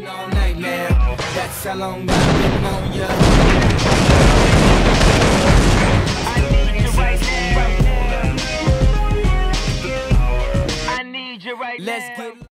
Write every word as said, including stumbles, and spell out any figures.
waiting all night now. That's how long I've been on ya. I need you right now. I need you right now. Let's get